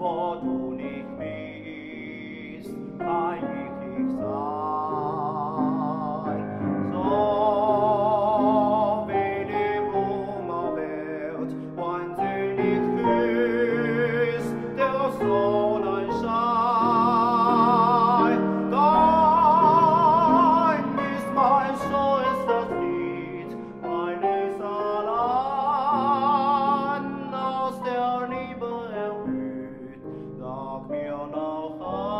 wo du nicht bist, kann ich nicht sein. So wie die Blume wird, wahnsinnig küsst der Sonnenschein. Dein ist mein schönstes Lied, mein ist allein aus der Liebe erblüht. Sag mir noch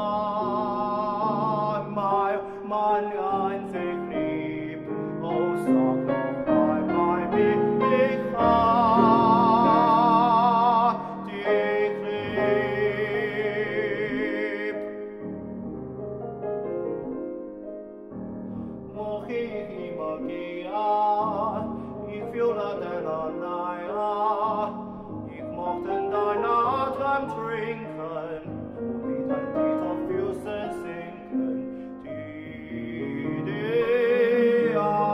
einmal, mein einzig Lieb, oh sag noch einmal, wie ich dich lieb. Wo ich immer gehe, ich fühle deine Nähe, ich mochte deinen Atem trinken und mit ein Lied auf Füßen sinken, die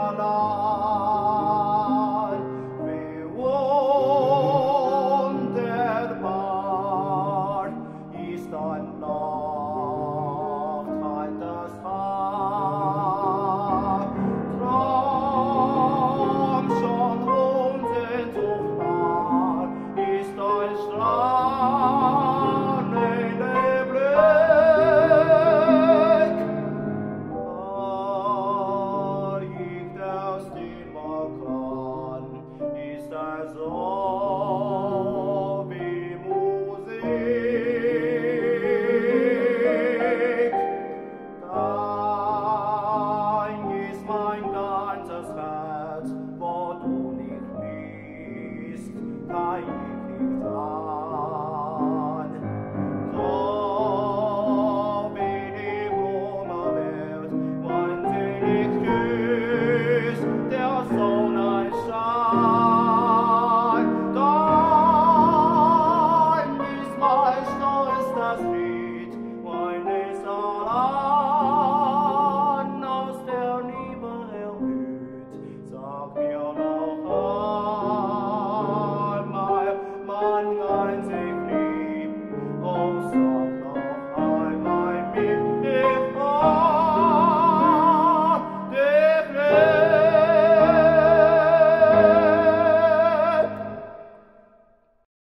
allein. Wie wunderbar ist ein lachtendes Haar. Traum schon unsehnsucht nah, ist ein strahlender Blick. Ich darf's immer kann, ist er so wie Musik.